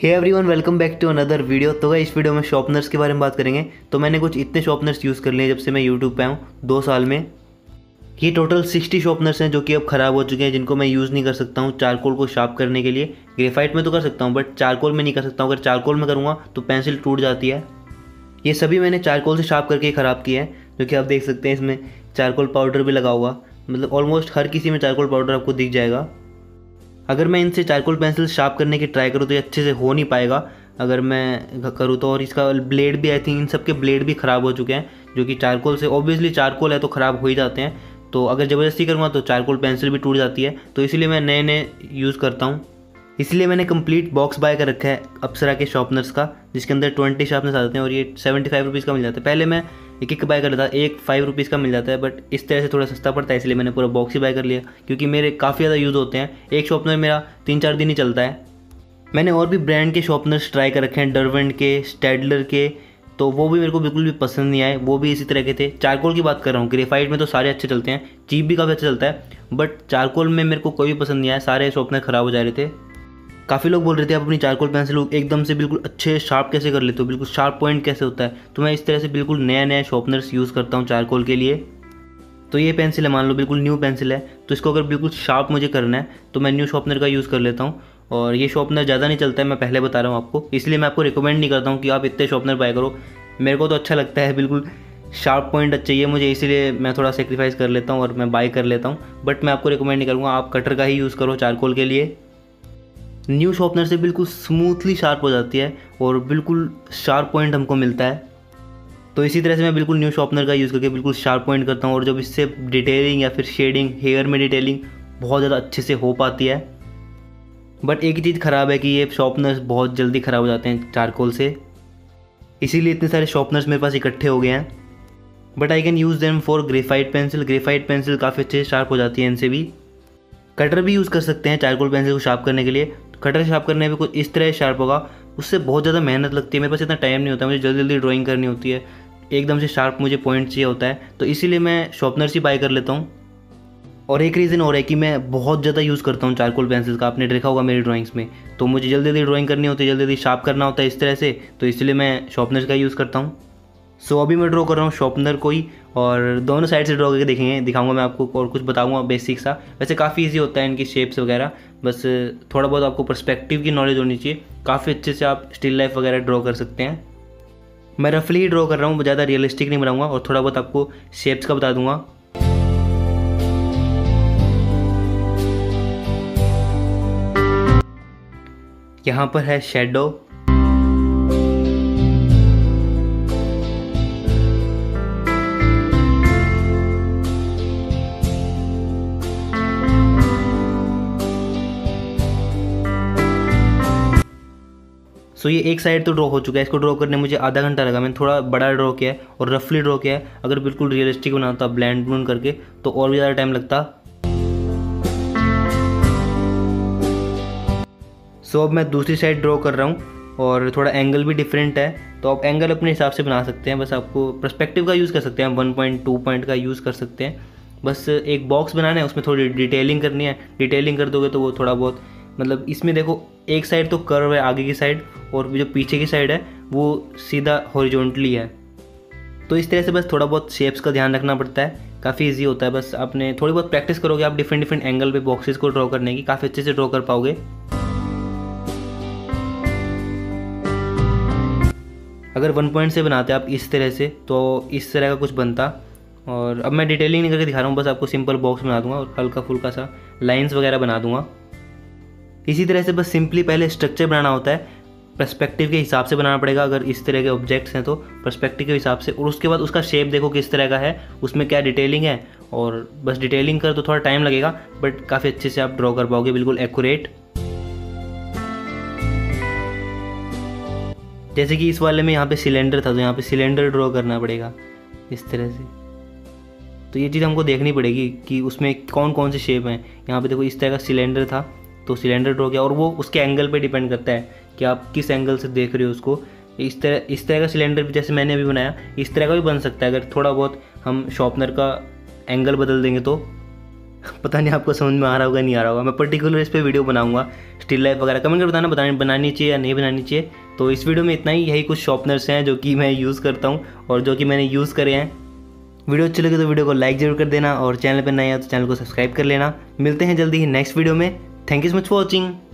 Hey everyone, welcome back to another video. तो इस video में शॉर्पनर्स के बारे में बात करेंगे। तो मैंने कुछ इतने शॉर्पनर्स यूज़ कर लिए जब से मैं यूट्यूब पे आऊँ 2 साल में। ये टोटल 60 शॉर्पनर्स हैं जो कि अब ख़राब हो चुके हैं, जिनको मैं यूज़ नहीं कर सकता हूँ चारकोल को शार्प करने के लिए। ग्रेफाइट में तो कर सकता हूँ बट चारकोल में नहीं कर सकता हूँ। अगर चारकोल में करूँगा तो पेंसिल टूट जाती है। ये सभी मैंने चारकोल से शार्प करके ख़राब किए हैं, जो कि आप देख सकते हैं। इसमें चारकोल पाउडर भी लगा हुआ, मतलब ऑलमोस्ट हर किसी में चारकोल पाउडर आपको दिख जाएगा। अगर मैं इनसे चारकोल पेंसिल शार्प करने की ट्राई करूँ तो ये अच्छे से हो नहीं पाएगा अगर मैं करूँ तो। और इसका ब्लेड भी, आई थिंक इन सब के ब्लेड भी ख़राब हो चुके हैं, जो कि चारकोल से, ऑब्वियसली चारकोल है तो ख़राब हो ही जाते हैं। तो अगर ज़बरदस्ती करूँगा तो चारकोल पेंसिल भी टूट जाती है। तो इसीलिए मैं नए नए यूज़ करता हूँ। इसलिए मैंने कंप्लीट बॉक्स बाय कर रखा है अप्सरा के शार्पनर्स का, जिसके अंदर 20 शार्पनर्स आते हैं और ये 75 रुपीज़ का मिल जाता है। पहले मैं एक एक बाय कर लेता, एक 5 रुपीज़ का मिल जाता है, बट इस तरह से थोड़ा सस्ता पड़ता है, इसलिए मैंने पूरा बॉक्स ही बाय कर लिया, क्योंकि मेरे काफ़ी ज़्यादा यूज़ होते हैं। एक शार्पनर मेरा 3-4 दिन ही चलता है। मैंने और भी ब्रांड के शार्पनर्स ट्राई कर रखे हैं, डरवेंट के, स्टैडलर के, तो वो भी मेरे को बिल्कुल भी पसंद नहीं आए। वो भी इसी तरह के थे। चारकोल की बात कर रहा हूँ, ग्रेफाइट में तो सारे अच्छे चलते हैं, चीप भी काफ़ी अच्छा चलता है, बट चारकोल में मेरे को कोई भी पसंद नहीं आया। सारे शार्पनर ख़राब हो जा रहे थे। काफ़ी लोग बोल रहे थे आप अपनी चारकोल पेंसिल एकदम से बिल्कुल अच्छे शार्प कैसे कर लेते हो, बिल्कुल शार्प पॉइंट कैसे होता है। तो मैं इस तरह से बिल्कुल नया नया शार्पनर्स यूज़ करता हूँ चारकोल के लिए। तो ये पेंसिल है, मान लो बिल्कुल न्यू पेंसिल है, तो इसको अगर बिल्कुल शार्प मुझे करना है तो मैं न्यू शार्पनर का यूज़ कर लेता हूँ। और ये शार्पनर ज़्यादा नहीं चलता है, मैं पहले बता रहा हूँ आपको, इसलिए मैं आपको रिकमेंड नहीं करता हूँ कि आप इतने शार्पनर बाय करो। मेरे को तो अच्छा लगता है, बिल्कुल शार्प पॉइंट चाहिए मुझे, इसीलिए मैं थोड़ा सेक्रीफाइस कर लेता हूँ और मैं बाय कर लेता हूँ। बट मैं आपको रिकमेंड नहीं करूँगा, आप कटर का ही यूज़ करो चारकोल के लिए। न्यू शार्पनर से बिल्कुल स्मूथली शार्प हो जाती है और बिल्कुल शार्प पॉइंट हमको मिलता है। तो इसी तरह से मैं बिल्कुल न्यू शार्पनर का यूज़ करके बिल्कुल शार्प पॉइंट करता हूँ। और जब इससे डिटेलिंग या फिर शेडिंग, हेयर में डिटेलिंग बहुत ज़्यादा अच्छे से हो पाती है। बट एक ही चीज़ ख़राब है कि ये शार्पनर्स बहुत जल्दी ख़राब हो जाते हैं चारकोल से, इसीलिए इतने सारे शार्पनर्स मेरे पास इकट्ठे हो गए हैं। But I can use them for graphite pencil. Graphite pencil काफ़ी अच्छे से शार्प हो जाती है इनसे भी। कटर भी यूज़ कर सकते हैं चारकोल पेंसिल को शार्प करने के लिए। कटर शार्प करने में कुछ इस तरह शार्प होगा, उससे बहुत ज़्यादा मेहनत लगती है। मेरे पास इतना टाइम नहीं होता, मुझे जल्दी जल्दी ड्राइंग करनी होती है, एकदम से शार्प मुझे पॉइंट चाहिए होता है, तो इसीलिए मैं शार्पनर ही बाय कर लेता हूँ। और एक रीज़न और है कि मैं बहुत ज़्यादा यूज़ करता हूँ चारकोल पेंसिल का, आपने देखा होगा मेरी ड्राइंग्स में। तो मुझे जल्दी जल्दी ड्राइंग करनी होती है, जल्दी जल्दी शार्प करना होता है इस तरह से, तो इसलिए मैं शार्पनर का यूज़ करता हूँ। सो अभी मैं ड्रॉ कर रहा हूँ शार्पनर को ही, और दोनों साइड से ड्रॉ करके देखेंगे, दिखाऊंगा मैं आपको और कुछ बताऊंगा बेसिक सा। वैसे काफ़ी इजी होता है इनकी शेप्स वगैरह, बस थोड़ा बहुत आपको पर्सपेक्टिव की नॉलेज होनी चाहिए। काफ़ी अच्छे से आप स्टिल लाइफ वगैरह ड्रॉ कर सकते हैं। मैं रफली ही ड्रॉ कर रहा हूँ, ज़्यादा रियलिस्टिक नहीं बनाऊँगा, और थोड़ा बहुत आपको शेप्स का बता दूँगा। यहाँ पर है शेडो, सो ये एक साइड तो ड्रॉ हो चुका है। इसको ड्रॉ करने मुझे आधा घंटा लगा। मैंने थोड़ा बड़ा ड्रॉ किया है और रफली ड्रॉ किया है। अगर बिल्कुल रियलिस्टिक बनाता ब्लेंड ब्लूंड करके तो और भी ज़्यादा टाइम लगता। सो अब मैं दूसरी साइड ड्रॉ कर रहा हूँ और थोड़ा एंगल भी डिफरेंट है, तो आप एंगल अपने हिसाब से बना सकते हैं। बस आपको पर्सपेक्टिव का यूज़ कर सकते हैं, 1.2 पॉइंट का यूज़ कर सकते हैं। बस एक बॉक्स बनाना है, उसमें थोड़ी डिटेलिंग करनी है। डिटेलिंग कर दोगे तो वो थोड़ा बहुत, मतलब इसमें देखो एक साइड तो कर्व है आगे की साइड, और जो पीछे की साइड है वो सीधा हॉरिजॉन्टली है। तो इस तरह से बस थोड़ा बहुत शेप्स का ध्यान रखना पड़ता है। काफ़ी इजी होता है, बस आपने थोड़ी बहुत प्रैक्टिस करोगे आप डिफरेंट डिफरेंट एंगल पे बॉक्सेस को ड्रॉ करने की, काफ़ी अच्छे से ड्रॉ कर पाओगे। अगर 1 पॉइंट से बनाते आप इस तरह से तो इस तरह का कुछ बनता। और अब मैं डिटेलिंग नहीं करके दिखा रहा हूँ, बस आपको सिंपल बॉक्स बना दूंगा और हल्का फुल्का सा लाइंस वगैरह बना दूंगा। इसी तरह से बस सिंपली पहले स्ट्रक्चर बनाना होता है, पर्सपेक्टिव के हिसाब से बनाना पड़ेगा। अगर इस तरह के ऑब्जेक्ट्स हैं तो पर्सपेक्टिव के हिसाब से, और उसके बाद उसका शेप देखो किस तरह का है, उसमें क्या डिटेलिंग है, और बस डिटेलिंग कर तो थोड़ा टाइम लगेगा बट काफ़ी अच्छे से आप ड्रॉ कर पाओगे, बिल्कुल एक्यूरेट। जैसे कि इस वाले में यहाँ पे सिलेंडर था, तो यहाँ पे सिलेंडर ड्रॉ करना पड़ेगा इस तरह से। तो ये चीज़ हमको देखनी पड़ेगी कि उसमें कौन कौन से शेप हैं। यहाँ पे देखो इस तरह का सिलेंडर था तो सिलेंडर ड्रॉ किया, और वो उसके एंगल पे डिपेंड करता है कि आप किस एंगल से देख रहे हो उसको। इस तरह का सिलेंडर भी जैसे मैंने अभी बनाया, इस तरह का भी बन सकता है अगर थोड़ा बहुत हम शार्पनर का एंगल बदल देंगे तो। पता नहीं आपको समझ में आ रहा होगा नहीं आ रहा होगा। मैं पर्टिकुलर इस पर वीडियो बनाऊंगा, स्टिल लाइफ वगैरह। कमेंट कर बताना बनानी चाहिए या नहीं बनानी चाहिए। तो इस वीडियो में इतना ही, यही कुछ शॉर्पनर्स हैं जो कि मैं यूज़ करता हूँ और जो कि मैंने यूज़ करे हैं। वीडियो अच्छी लगे तो वीडियो को लाइक ज़रूर कर देना और चैनल पर नए हैं तो चैनल को सब्सक्राइब कर लेना। मिलते हैं जल्दी ही नेक्स्ट वीडियो में। Thank you so much for watching.